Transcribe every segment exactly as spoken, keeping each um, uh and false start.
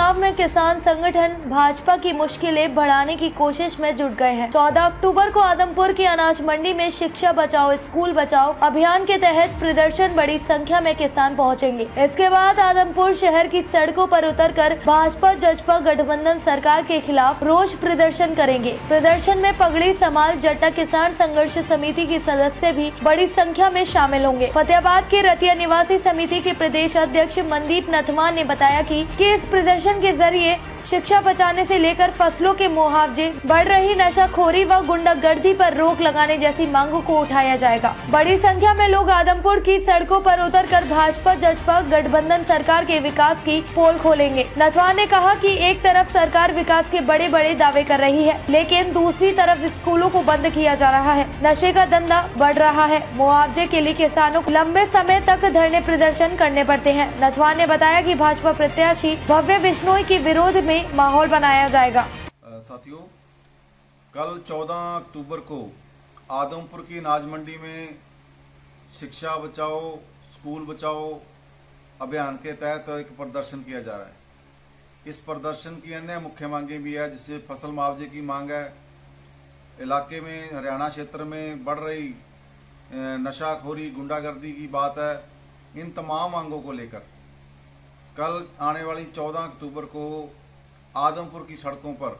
चुनाव में किसान संगठन भाजपा की मुश्किलें बढ़ाने की कोशिश में जुट गए हैं। चौदह अक्टूबर को आदमपुर की अनाज मंडी में शिक्षा बचाओ स्कूल बचाओ अभियान के तहत प्रदर्शन बड़ी संख्या में किसान पहुंचेंगे। इसके बाद आदमपुर शहर की सड़कों पर उतरकर भाजपा जजपा गठबंधन सरकार के खिलाफ रोष प्रदर्शन करेंगे। प्रदर्शन में पगड़ी समाल जट्टा किसान संघर्ष समिति की सदस्य भी बड़ी संख्या में शामिल होंगे। फतेहाबाद के रतिया निवासी समिति के प्रदेश अध्यक्ष मनदीप नथवान ने बताया कि, कि इस प्रदर्शन के जरिए शिक्षा बचाने से लेकर फसलों के मुआवजे, बढ़ रही नशाखोरी व गुंडागर्दी पर रोक लगाने जैसी मांगों को उठाया जाएगा। बड़ी संख्या में लोग आदमपुर की सड़कों पर उतरकर भाजपा जजपा गठबंधन सरकार के विकास की पोल खोलेंगे। नथवान ने कहा कि एक तरफ सरकार विकास के बड़े बड़े दावे कर रही है, लेकिन दूसरी तरफ स्कूलों को बंद किया जा रहा है, नशे का धंधा बढ़ रहा है, मुआवजे के लिए किसानों को लंबे समय तक धरने प्रदर्शन करने पड़ते हैं। नथवान ने बताया कि भाजपा प्रत्याशी भव्य बिश्नोई के विरोध में माहौल बनाया जाएगा। साथियों, कल चौदह अक्टूबर को आदमपुर की अनाज मंडी में शिक्षा बचाओ स्कूल बचाओ अभियान के तहत एक प्रदर्शन किया जा रहा है। इस प्रदर्शन की अन्य मुख्य मांगे भी है, जिससे फसल मुआवजे की मांग है। इलाके में हरियाणा क्षेत्र में बढ़ रही नशाखोरी गुंडागर्दी की बात है। इन तमाम मांगों को लेकर कल आने वाली चौदह अक्टूबर को आदमपुर की सड़कों पर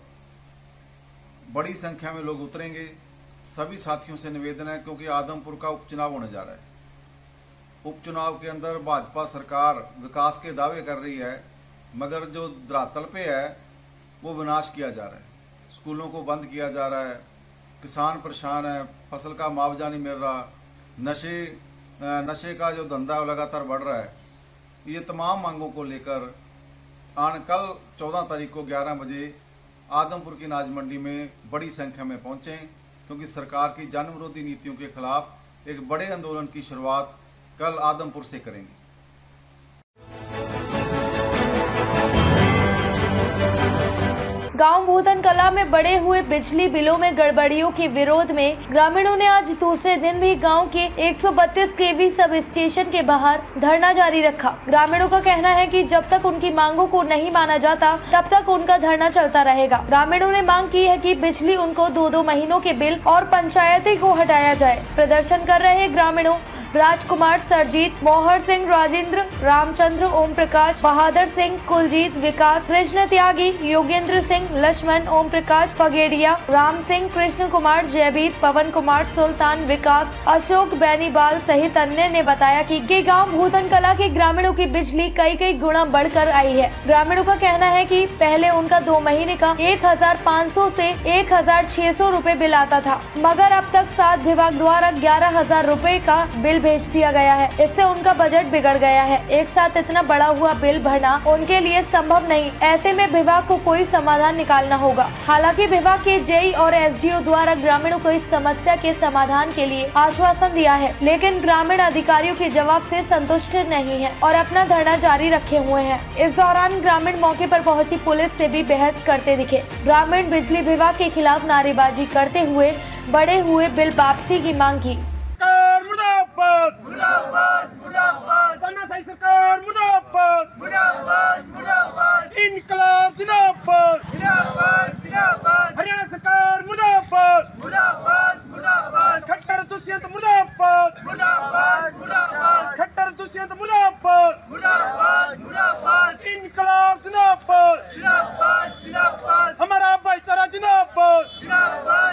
बड़ी संख्या में लोग उतरेंगे। सभी साथियों से निवेदन है, क्योंकि आदमपुर का उपचुनाव होने जा रहा है। उपचुनाव के अंदर भाजपा सरकार विकास के दावे कर रही है, मगर जो धरातल पे है वो विनाश किया जा रहा है। स्कूलों को बंद किया जा रहा है, किसान परेशान है, फसल का मुआवजा नहीं मिल रहा, नशे नशे का जो धंधा है वो लगातार बढ़ रहा है। ये तमाम मांगों को लेकर आन कल चौदह तारीख को ग्यारह बजे आदमपुर की अनाज मंडी में बड़ी संख्या में पहुंचे, क्योंकि सरकार की जन विरोधी नीतियों के खिलाफ एक बड़े आंदोलन की शुरुआत कल आदमपुर से करेंगे। गांव भूतन कला में बढ़े हुए बिजली बिलों में गड़बड़ियों के विरोध में ग्रामीणों ने आज दूसरे दिन भी गांव के एक सौ बत्तीस केवी सब स्टेशन के बाहर धरना जारी रखा। ग्रामीणों का कहना है कि जब तक उनकी मांगों को नहीं माना जाता तब तक उनका धरना चलता रहेगा। ग्रामीणों ने मांग की है कि बिजली उनको दो दो महीनों के बिल और पंचायती को हटाया जाए। प्रदर्शन कर रहे ग्रामीणों राजकुमार, सरजीत, मोहर सिंह, राजेंद्र, रामचंद्र, ओम प्रकाश, बहादुर सिंह, कुलजीत, विकास, कृष्ण त्यागी, योगेंद्र सिंह, लक्ष्मण, ओम प्रकाश, फगेड़िया, राम सिंह, कृष्ण कुमार, जयवीर, पवन कुमार, सुल्तान, विकास, अशोक, बैनीबाल सहित अन्य ने बताया कि, कि गांव भूतन कला के ग्रामीणों की बिजली कई कई गुना बढ़कर आई है। ग्रामीणों का कहना है कि पहले उनका दो महीने का एक हजार पाँच सौ से एक हजार छह सौ रूपए बिल आता था, मगर अब तक सात विभाग द्वारा ग्यारह हजार रूपए का बिल भेज दिया गया है। इससे उनका बजट बिगड़ गया है। एक साथ इतना बड़ा हुआ बिल भरना उनके लिए संभव नहीं। ऐसे में विभाग को कोई समाधान निकालना होगा। हालांकि विभाग के जेई और एसडीओ द्वारा ग्रामीणों को इस समस्या के समाधान के लिए आश्वासन दिया है, लेकिन ग्रामीण अधिकारियों के जवाब से संतुष्ट नहीं है और अपना धरना जारी रखे हुए हैं। इस दौरान ग्रामीण मौके पर पहुंची पुलिस से भी बहस करते दिखे। ग्रामीण बिजली विभाग के खिलाफ नारेबाजी करते हुए बढ़े हुए बिल वापसी की मांग की। मुर्दाबाद मुर्दाबाद मुर्दाबाद तानाशाही सरकार मुर्दाबाद मुर्दाबाद मुर्दाबाद इनकलाब जिंदाबाद जिंदाबाद जिंदाबाद हरियाणा सरकार मुर्दाबाद मुर्दाबाद मुर्दाबाद खट्टर दुष्यंत मुर्दाबाद मुर्दाबाद मुर्दाबाद खट्टर दुष्यंत मुर्दाबाद मुर्दाबाद मुर्दाबाद इनकलाब जिंदाबाद जिंदाबाद जिंदाबाद हमारा भाईचारा जिंदाबाद जिंदाबाद